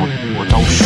我刀使。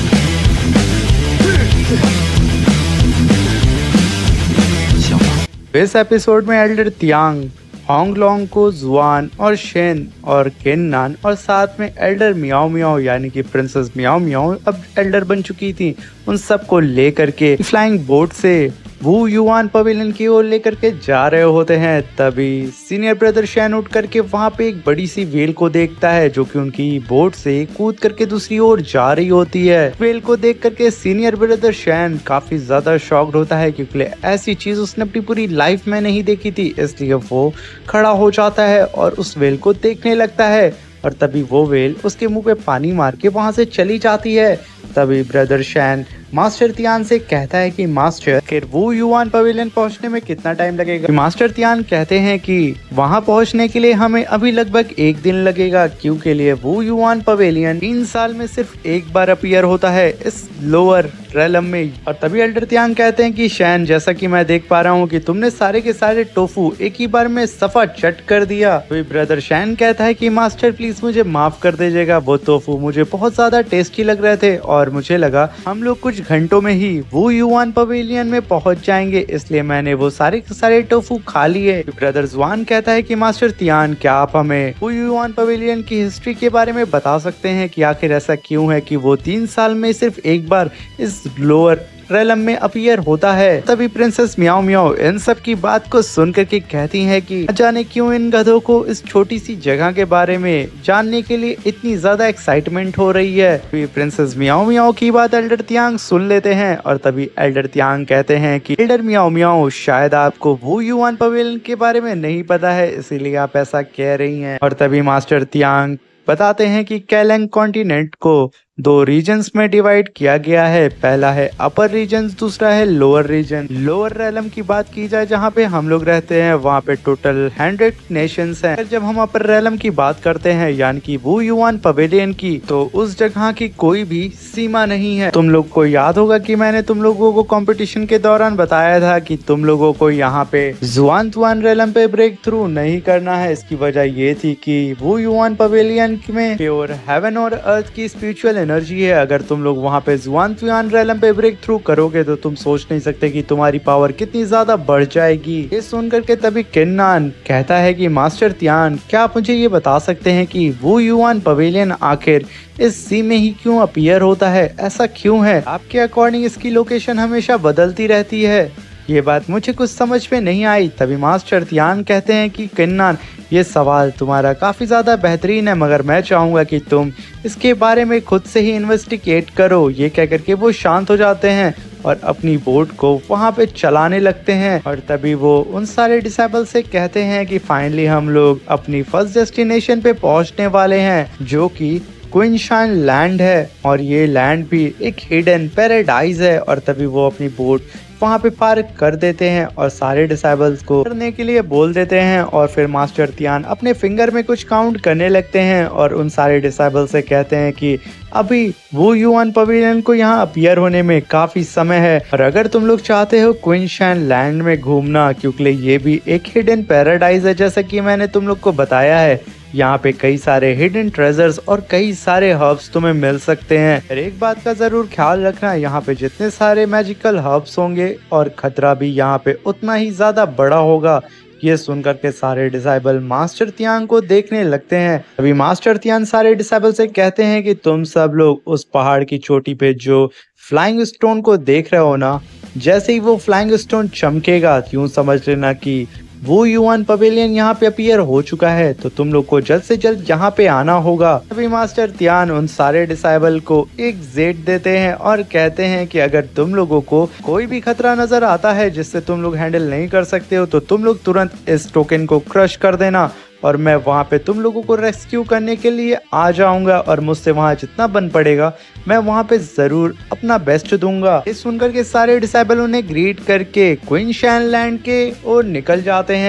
小狼 इस एपिसोड में एल्डर तियांग होंगलोंग को जुआन और शेन और केन्नान और साथ में एल्डर मियाओ मियाओ यानी कि प्रिंसेस मियाओ मियाओ अब एल्डर बन चुकी थी, उन सबको लेकर के फ्लाइंग बोट से वू युआन पवेलियन की ओर लेकर के जा रहे होते हैं। तभी सीनियर ब्रदर शैन उठ करके वहां पे एक बड़ी सी व्हेल को देखता है जो कि उनकी बोट से कूद करके दूसरी ओर जा रही होती है। व्हेल को देख करके सीनियर ब्रदर शैन काफी ज्यादा शॉक्ड होता है क्योंकि ऐसी चीज उसने अपनी पूरी लाइफ में नहीं देखी थी, इसलिए वो खड़ा हो जाता है और उस व्हेल को देखने लगता है। और तभी वो व्हेल उसके मुंह पे पानी मार के वहां से चली जाती है। तभी ब्रदर शैन मास्टर तियान से कहता है कि मास्टर फिर वो युआन पवेलियन पहुंचने में कितना टाइम लगेगा। मास्टर तियान कहते हैं कि वहां पहुंचने के लिए हमें अभी लगभग 1 दिन लगेगा, क्योंकि लिए वो युआन पवेलियन 3 साल में सिर्फ एक बार अपीयर होता है इस लोअर रेलम में। और तभी एल्डर तियांग कहते हैं कि शैन, जैसा कि मैं देख पा रहा हूँ कि तुमने सारे के सारे टोफू एक ही बार में सफा चट कर दिया। तो ब्रदर शैन कहता है कि मास्टर प्लीज मुझे माफ कर दीजिएगा, वो टोफू मुझे बहुत ज्यादा टेस्टी लग रहे थे और मुझे लगा हम लोग कुछ घंटों में ही वो युआन पवेलियन में पहुंच जाएंगे, इसलिए मैंने वो सारे के सारे टोफू खा लिए। ब्रदर जुआन कहता है कि मास्टर तियान, क्या आप हमें वो युआन पवेलियन की हिस्ट्री के बारे में बता सकते हैं कि आखिर ऐसा क्यों है कि वो 3 साल में सिर्फ एक बार इस लोअर रेलम में अपीयर होता है। तभी प्रिंसेस मियाओ मियाओ इन सब की बात को सुन करके कहती है कि न जाने क्यों इन गधों को इस छोटी सी जगह के बारे में जानने के लिए इतनी ज्यादा एक्साइटमेंट हो रही है। तभी प्रिंसेस मियाओ मियाओ की बात एल्डर तियांग सुन लेते हैं और तभी एल्डर तियांग कहते हैं कि एल्डर मियाओ मियाओ, शायद आपको वो युआन पवेलियन के बारे में नहीं पता है, इसीलिए आप ऐसा कह रही हैं। और तभी मास्टर तियांग बताते हैं कि केलंग कॉन्टिनेंट को 2 रीजन्स में डिवाइड किया गया है, पहला है अपर रीजन, दूसरा है लोअर रीजन। लोअर रेलम की बात की जाए जहाँ पे हम लोग रहते हैं वहाँ पे टोटल 100 नेशंस हैं। जब हम अपर रेलम की बात करते हैं यानी कि वो युआन पवेलियन की, तो उस जगह की कोई भी सीमा नहीं है। तुम लोग को याद होगा कि मैंने तुम लोगों को कंपटीशन के दौरान बताया था कि तुम लोगों को यहाँ पे जुआन तुआन रेलम पे ब्रेक थ्रू नहीं करना है। इसकी वजह ये थी कि वो युआन पवेलियन में प्योर हेवन और अर्थ की स्पिरिचुअल एनर्जी है। अगर तुम लोग वहाँ पे जुआन तुआन रेलम पे ब्रेक थ्रू करोगे तो तुम सोच नहीं सकते कि तुम्हारी पावर कितनी ज्यादा बढ़ जाएगी। ये सुन करके तभी केन्नान कहता है कि मास्टर तियान, क्या आप मुझे ये बता सकते हैं कि वो युआन पवेलियन आखिर इस सी में ही क्यों अपीयर होता है, ऐसा क्यों है? आपके अकॉर्डिंग इसकी लोकेशन हमेशा बदलती रहती है। ये बात मुझे कुछ समझ में नहीं आई। तभी मास्टर तियान कहते हैं कि केन्नान, ये सवाल तुम्हारा काफी ज्यादा बेहतरीन है, मगर मैं चाहूंगा कि तुम इसके बारे में खुद से ही इन्वेस्टिगेट करो। ये कह करके वो शांत हो जाते हैं और अपनी बोट को वहां पे चलाने लगते हैं। और तभी वो उन सारे डिसेबल से कहते हैं कि फाइनली हम लोग अपनी फर्स्ट डेस्टिनेशन पे पहुंचने वाले हैं, जो कि क्विनशान लैंड है। और ये लैंड भी एक हिडन पैराडाइज है। और तभी वो अपनी बोट वहाँ पे पार्क कर देते हैं और सारे डिसेबल्स को करने के लिए बोल देते हैं। और फिर मास्टर तियान अपने फिंगर में कुछ काउंट करने लगते हैं और उन सारे डिसेबल्स से कहते हैं कि अभी वो युआन पवेलियन को यहाँ अपीयर होने में काफी समय है, और अगर तुम लोग चाहते हो क्विनशान लैंड में घूमना, क्योंकि ये भी एक हिडन पैराडाइज है जैसा कि मैंने तुम लोग को बताया है, यहाँ पे कई सारे हिडन ट्रेजर्स और कई सारे हर्ब्स तुम्हें मिल सकते हैं। और एक बात का जरूर ख्याल रखना, यहाँ पे जितने सारे मैजिकल हर्ब्स होंगे और खतरा भी यहाँ पे उतना ही ज्यादा बड़ा होगा। ये सुनकर के सारे डिसेबल मास्टर तियांग को देखने लगते हैं। अभी मास्टर तियांग सारे डिसेबल से कहते हैं कि तुम सब लोग उस पहाड़ की चोटी पे जो फ्लाइंग स्टोन को देख रहे हो ना, जैसे ही वो फ्लाइंग स्टोन चमकेगा यूं समझ लेना कि वो युआन पवेलियन यहाँ पे अपीयर हो चुका है, तो तुम लोग को जल्द से जल्द यहाँ पे आना होगा। तभी मास्टर तियान उन सारे डिसेबल को एक जेट देते हैं और कहते हैं कि अगर तुम लोगों को कोई भी खतरा नजर आता है जिससे तुम लोग हैंडल नहीं कर सकते हो, तो तुम लोग तुरंत इस टोकन को क्रश कर देना और मैं वहाँ पे तुम लोगों को रेस्क्यू करने के लिए आ जाऊंगा। और मुझसे वहाँ जितना बन पड़ेगा मैं वहाँ पे जरूर अपना बेस्ट दूंगा। ये सुनकर के सारे डिसेबल उन्हें ग्रीट करके क्विनशान लैंड के ओर निकल जाते हैं।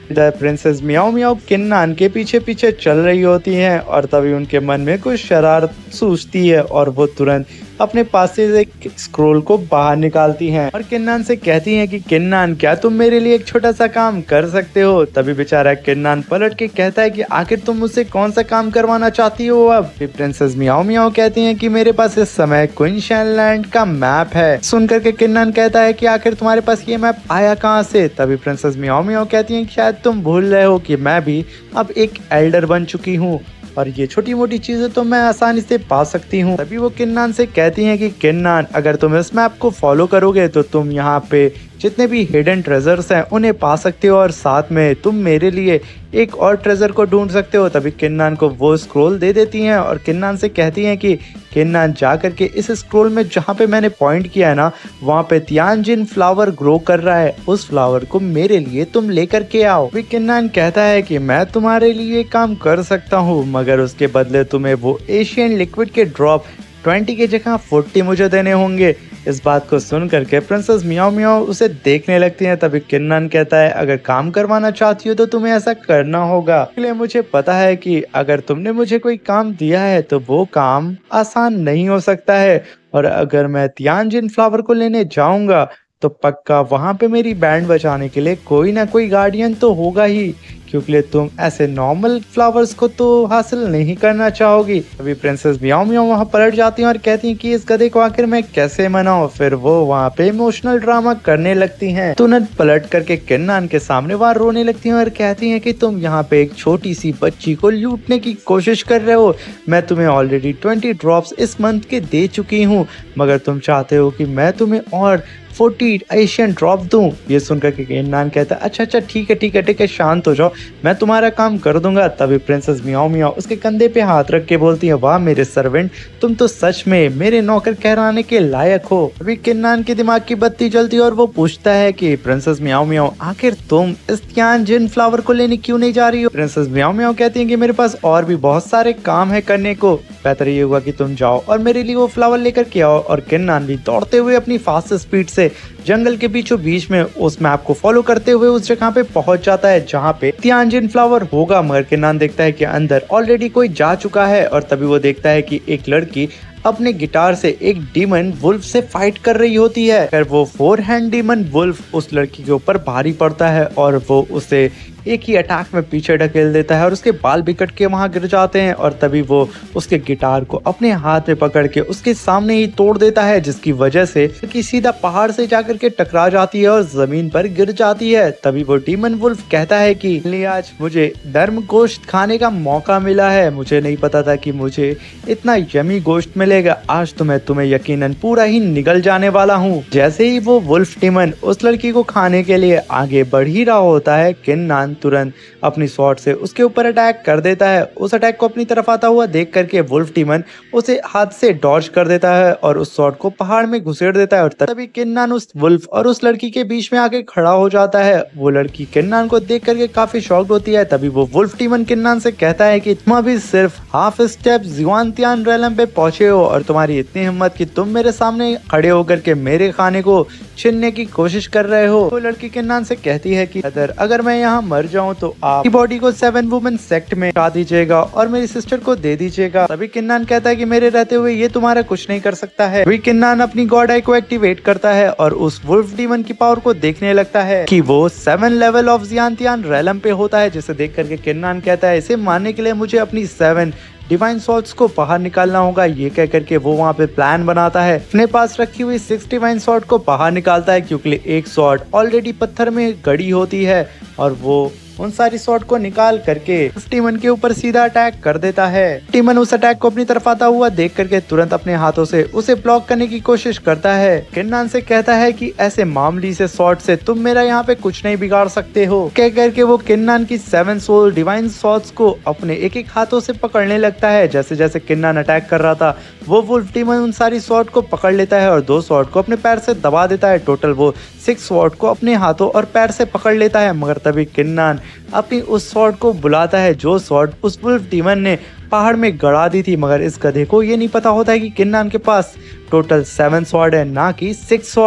इधर प्रिंसेस मियाओ मियाओ किन्नान के पीछे पीछे चल रही होती हैं और तभी उनके मन में कुछ शरारत सूझती है और वो तुरंत अपने पास से एक स्क्रोल को बाहर निकालती हैं और किन्नान से कहती हैं कि किन्नान, क्या तुम मेरे लिए एक छोटा सा काम कर सकते हो। तभी बेचारा किन्नान पलट के कहता है कि आखिर तुम मुझसे कौन सा काम करवाना चाहती हो। अब प्रिंसेस मियाओ मियाओ कहती हैं कि मेरे पास इस समय क्वींसलैंड लैंड का मैप है। सुनकर के किन्नान कहता है कि आखिर तुम्हारे पास ये मैप आया कहाँ से। तभी प्रिंसेस मियाओ मियाओ कहती हैं कि शायद तुम भूल रहे हो कि मैं भी अब एक एल्डर बन चुकी हूँ और ये छोटी मोटी चीजें तो मैं आसानी से पा सकती हूँ। तभी वो किन्नान से कहती हैं कि किन्नान, अगर तुम इस मैप को फॉलो करोगे तो तुम यहाँ पे जितने भी हिडन ट्रेजर्स हैं उन्हें पा सकते हो और साथ में तुम मेरे लिए एक और ट्रेजर को ढूंढ सकते हो। तभी किन्नान को वो स्क्रोल दे देती हैं और किन्नान से कहती हैं कि किन्नान, जा करके इस स्क्रोल में जहाँ पे मैंने पॉइंट किया है ना, वहाँ पे तियानजिन फ्लावर ग्रो कर रहा है, उस फ्लावर को मेरे लिए तुम लेकर के आओ। फिर किन्नान कहता है कि मैं तुम्हारे लिए काम कर सकता हूँ, मगर उसके बदले तुम्हें वो एशियन लिक्विड के ड्रॉप 20 की जगह 40 मुझे देने होंगे। इस बात को सुन करके प्रिंसेस मियाओ मियाओ उसे देखने लगती हैं। तभी किन्नान कहता है, अगर काम करवाना चाहती हो तो तुम्हें ऐसा करना होगा, इसलिए मुझे पता है कि अगर तुमने मुझे कोई काम दिया है तो वो काम आसान नहीं हो सकता है और अगर मैं तियानजिन फ्लावर को लेने जाऊंगा तो पक्का वहां पे मेरी बैंड बजाने के लिए कोई ना कोई गार्डियन तो होगा ही, क्योंकि तुम ऐसे नॉर्मल फ्लावर्स को तो हासिल नहीं करना चाहोगी। अभी प्रिंसेस मियाओ मियाओ वहाँ पलट जाती हैं और कहती हैं कि इस गधे को आखिर मैं कैसे मनाऊं। फिर वो वहाँ पे इमोशनल ड्रामा करने लगती हैं। तुरंत पलट करके किन्नान के सामने वहाँ रोने लगती हैं और कहती हैं कि तुम यहाँ पे एक छोटी सी बच्ची को लूटने की कोशिश कर रहे हो। मैं तुम्हें ऑलरेडी 20 ड्रॉप्स इस मंथ के दे चुकी हूँ, मगर तुम चाहते हो कि मैं तुम्हें और 40 एशियन ड्रॉप दूं। ये सुनकर के किन्नान कहता है, अच्छा अच्छा ठीक है शांत हो जाओ, मैं तुम्हारा काम कर दूंगा। तभी प्रिंसेस मियाओ मियाओ उसके कंधे पे हाथ रख के बोलती है, वाह मेरे सर्वेंट, तुम तो सच में मेरे नौकर कहलाने के लायक हो। अभी किन्नान के दिमाग की बत्ती जलती है और वो पूछता है कि प्रिंसेस मियाओ मियाओ, आखिर तुम इस तियानजिन फ्लावर को लेने क्यों नहीं जा रही हो। प्रिंसेस मियाओ मियाओ कहती है कि मेरे पास और भी बहुत सारे काम है करने को, बेहतर ये होगा कि तुम जाओ और मेरे लिए वो फ्लावर लेकर के आओ। और किन्नान भी दौड़ते हुए अपनी फास्ट स्पीड से जंगल के बीचों बीच में उस मैप को फॉलो करते हुए उस जगह पे पहुंच जाता है जहाँ पे तियानजिन फ्लावर होगा। मगर किन्नान देखता है कि अंदर ऑलरेडी कोई जा चुका है और तभी वो देखता है कि एक लड़की अपने गिटार से एक डीमन वुल्फ से फाइट कर रही होती है। फिर वो 4 हैंड डीमन वुल्फ उस लड़की के ऊपर भारी पड़ता है और वो उसे एक ही अटैक में पीछे ढकेल देता है और उसके बाल भी कट के वहां गिर जाते हैं और तभी वो उसके गिटार को अपने हाथ में पकड़ के उसके सामने ही तोड़ देता है, जिसकी वजह से कि सीधा पहाड़ से जाकर के टकरा जाती है और जमीन पर गिर जाती है। तभी वो डीमन वुल्फ कहता है कि आज मुझे नर्म गोश्त खाने का मौका मिला है, मुझे नहीं पता था कि मुझे इतना यमी गोश्त मिलेगा, आज तो मैं तुम्हें यकीनन पूरा ही निगल जाने वाला हूँ। जैसे ही वो वुल्फ डीमन उस लड़की को खाने के लिए आगे बढ़ ही रहा होता है, किन्नान तुरंत अपनी स्वॉर्ड से उसके ऊपर अटैक कर देता है। उस अटैक को अपनी तरफ आता हुआ देख करके वुल्फ डीमन उसे हाथ से डॉज कर देता है और उस स्वॉर्ड को पहाड़ में घुसेड़ देता है और तभी किन्नान उस वुल्फ और उस लड़की के बीच में आके खड़ा हो जाता है। वो लड़की किन्नान को देख करके काफी शॉक्ड होती है। तभी वो वुल्फ डीमन किन्नान से कहता है कि तुम अभी सिर्फ हाफ स्टेप ज़ुआनतियान रेलम पे पहुंचे हो और तुम्हारी इतनी हिम्मत कि तुम मेरे सामने खड़े होकर के मेरे खाने को छीनने की कोशिश कर रहे हो। वो लड़की किन्नान से कहती है कि अगर मैं यहाँ मर जाऊं तो आप बॉडी को 7 वुमेन सेक्ट में हटा दीजिएगा और मेरी सिस्टर को दे दीजिएगा। तभी किन्नान कहता है कि मेरे रहते हुए ये तुम्हारा कुछ नहीं कर सकता है। तभी किन्नान अपनी गॉड आई को एक्टिवेट करता है और उस वुल्फ डीमन की पावर को देखने लगता है कि वो 7 लेवल ऑफ ज़ुआनतियान रेलम पे होता है, जिसे देख करके किन्नान कहता है इसे मारने के लिए मुझे अपनी 7 डिवाइन सॉर्ड्स को बाहर निकालना होगा। ये कह करके वो वहाँ पे प्लान बनाता है, अपने पास रखी हुई 6 डिवाइन सॉर्ड को बाहर निकालता है क्योंकि एक सॉर्ड ऑलरेडी पत्थर में गड़ी होती है और वो उन सारी सॉर्ड को निकाल करके डीमन के ऊपर सीधा अटैक कर देता है। डीमन उस अटैक को अपनी तरफ आता हुआ देख करके तुरंत अपने हाथों से उसे ब्लॉक करने की कोशिश करता है। किन्नान से कहता है कि ऐसे मामूली से सॉर्ड से तुम मेरा यहाँ पे कुछ नहीं बिगाड़ सकते हो। कह करके वो किन्नान की 7 सोल डिवाइन सॉर्ड्स को अपने एक एक हाथों से पकड़ने लगता है। जैसे जैसे किन्नान अटैक कर रहा था वो वुल्फ डीमन उन सारी सॉर्ड को पकड़ लेता है और 2 सॉर्ड को अपने पैर से दबा देता है। टोटल वो 6 सॉर्ड को अपने हाथों और पैर से पकड़ लेता है। मगर तभी किन्नान अपनी उस सॉर्ड को बुलाता है जो सॉर्ड उस वुल्फ डीमन ने पहाड़ में गड़ा दी थी। मगर इस गधे को ये नहीं पता होता है कि किन्नान के पास टोटल 7 सॉर्ड है, ना कि 6 सॉर्ड।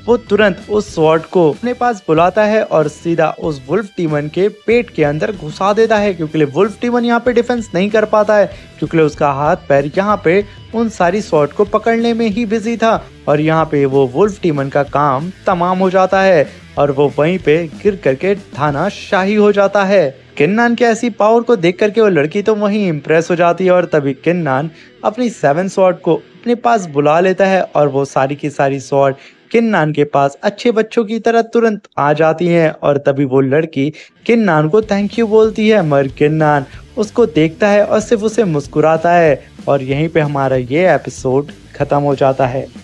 वो तुरंत उस स्वॉर्ड को अपने पास बुलाता है और सीधा उस वुल्फ डीमन के पेट के अंदर घुसा देता है, क्योंकि वुल्फ डीमन यहाँ पे डिफेंस नहीं कर पाता है, क्योंकि उसका हाथ पैर यहाँ पे उन सारी स्वॉर्ड को पकड़ने में ही बिजी था। और यहाँ पे वो वुल्फ डीमन का काम तमाम हो जाता है और वो वहीं पे गिर करके थानाशाही हो जाता है। किन्नान के ऐसी पावर को देख करके वो लड़की तो वहीं इम्प्रेस हो जाती है और तभी किन्नान अपनी 7 स्वॉर्ड को अपने पास बुला लेता है और वो सारी की सारी स्वॉर्ड किन्नान के पास अच्छे बच्चों की तरह तुरंत आ जाती हैं। और तभी वो लड़की किन्नान को थैंक यू बोलती है, मगर किन्नान उसको देखता है और सिर्फ उसे मुस्कुराता है। और यहीं पे हमारा ये एपिसोड खत्म हो जाता है।